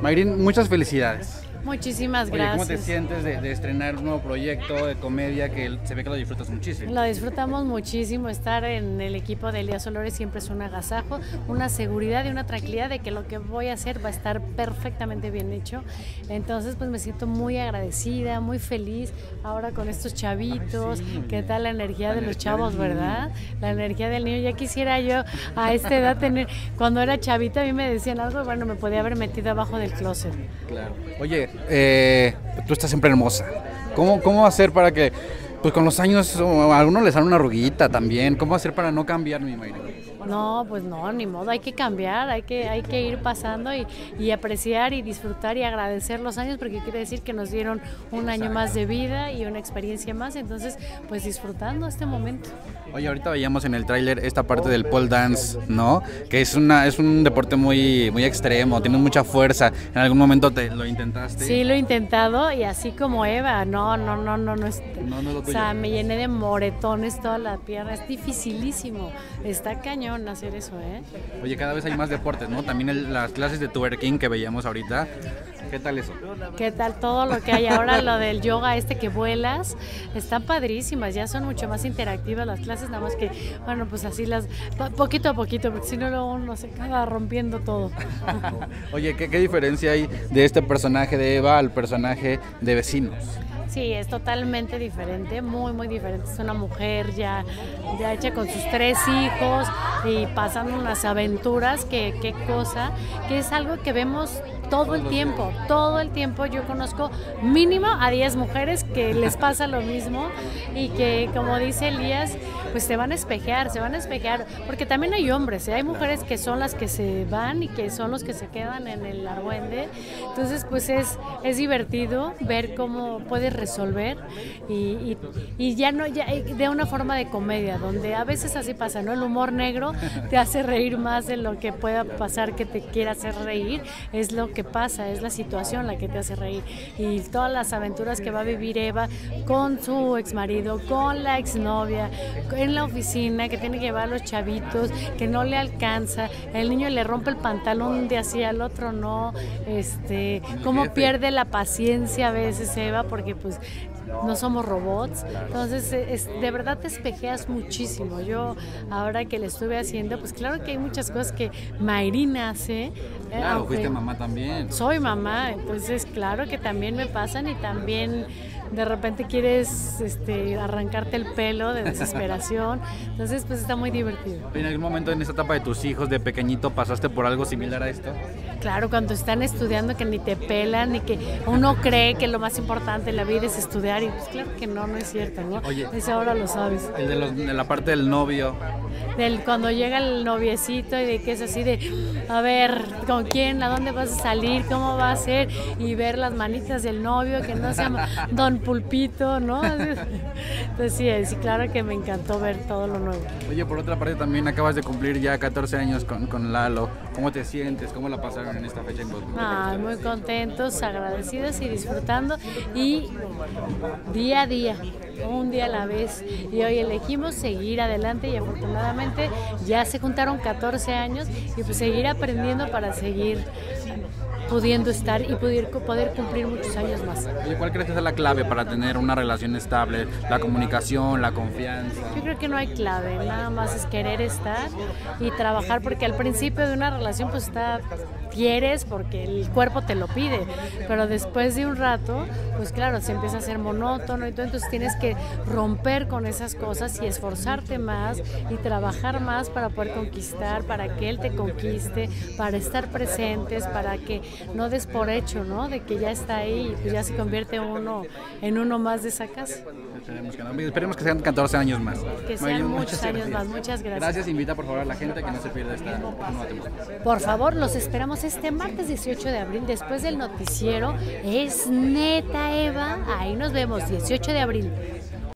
Mayrin, muchas felicidades. Muchísimas Oye, gracias. ¿cómo te sientes de estrenar un nuevo proyecto de comedia que se ve que lo disfrutas muchísimo? Lo disfrutamos muchísimo, estar en el equipo de Elías Olores siempre es un agasajo, una seguridad y una tranquilidad de que lo que voy a hacer va a estar perfectamente bien hecho. Entonces pues me siento muy agradecida, muy feliz ahora con estos chavitos. ¿Qué tal la energía de los chavos, verdad? La energía del niño. Ya quisiera yo a esta edad tener, cuando era chavita a mí me decían algo, bueno, me podía haber metido abajo del closet. Claro. Oye, tú estás siempre hermosa. ¿Cómo hacer para que, pues con los años, a algunos les sale una arruguita también? ¿Cómo hacer para no cambiar, mi Mayrin? No, pues no, ni modo, hay que cambiar, hay que ir pasando y apreciar y disfrutar y agradecer los años porque quiere decir que nos dieron un año más de vida y una experiencia más, entonces pues disfrutando este momento. Oye, ahorita veíamos en el tráiler esta parte del pole dance, ¿no? Que es un deporte muy extremo, tiene mucha fuerza. ¿En algún momento lo intentaste? Sí, lo he intentado y así como Eva, no es, No es lo o tuyo. sea, me llené de moretones toda la pierna, es dificilísimo, está cañón hacer eso, ¿eh? Oye, cada vez hay más deportes, ¿no? También las clases de twerking que veíamos ahorita. ¿Qué tal eso? ¿Qué tal todo lo que hay ahora, lo del yoga que vuelas? Están padrísimas, ya son mucho más interactivas las clases, nada más que, bueno, pues así poquito a poquito, porque si no luego uno se acaba rompiendo todo. Oye, ¿qué diferencia hay de este personaje de Eva al personaje de Vecinos? Sí, es totalmente diferente, muy diferente. Es una mujer ya hecha con sus 3 hijos y pasando unas aventuras, qué cosa, que es algo que vemos todo el tiempo. Yo conozco mínimo a 10 mujeres que les pasa lo mismo y que, como dice Elías, pues se van a espejear, porque también hay hombres, hay mujeres que son las que se van y que son los que se quedan en el argüende. Entonces pues es divertido ver cómo puedes resolver y ya de una forma de comedia, donde a veces así pasa, ¿no? El humor negro te hace reír más de lo que pueda pasar que te quiera hacer reír, es lo que pasa, es la situación la que te hace reír y todas las aventuras que va a vivir Eva con su exmarido, con la exnovia, en la oficina, que tiene que llevar a los chavitos, que no le alcanza, el niño le rompe el pantalón de así, al otro no, cómo pierde la paciencia a veces Eva, porque pues no somos robots, entonces de verdad te espejeas muchísimo. Yo ahora que le estuve haciendo, pues claro que hay muchas cosas que Mayrin hace. Claro, fuiste mamá también. Soy mamá, entonces claro que también me pasan y también de repente quieres arrancarte el pelo de desesperación, entonces pues está muy divertido. ¿En algún momento en esta etapa de tus hijos de pequeñito pasaste por algo similar a esto? Claro, cuando están estudiando que ni te pelan y que uno cree que lo más importante en la vida es estudiar y pues claro que no es cierto, ¿no? Oye, eso ahora lo sabes. El de la parte del novio. Cuando llega el noviecito y de que es así de, a ver, ¿con quién? ¿A dónde vas a salir? ¿Cómo va a ser? Y ver las manitas del novio, que no se llama Don Pulpito, ¿no? Entonces sí, claro que me encantó ver todo lo nuevo. Oye, por otra parte también acabas de cumplir ya 14 años con Lalo. ¿Cómo te sientes? ¿Cómo la pasaron en esta fecha en Boston? Muy contentos, agradecidos y disfrutando y día a día, un día a la vez. Y hoy elegimos seguir adelante y afortunadamente ya se juntaron 14 años y pues seguir aprendiendo para seguir pudiendo estar y poder cumplir muchos años más. Oye, ¿cuál crees que es la clave para tener una relación estable? La comunicación, la confianza. Yo creo que no hay clave, nada más es querer estar y trabajar, porque al principio de una relación pues quieres porque el cuerpo te lo pide, pero después de un rato pues claro, se empieza a ser monótono y todo, entonces tienes que romper con esas cosas y esforzarte más y trabajar más para poder conquistar, para que él te conquiste, para estar presentes, para que no des por hecho, ¿no? De que ya está ahí y pues ya se convierte uno en uno más de esa casa. Esperemos que sean 14 años más. Que sean muchos años más. Muchas gracias. Gracias, invita por favor a la gente que no se pierda esta nueva temporada. Por favor, los esperamos este martes 18 de abril después del noticiero. Es neta, Eva. Ahí nos vemos, 18 de abril.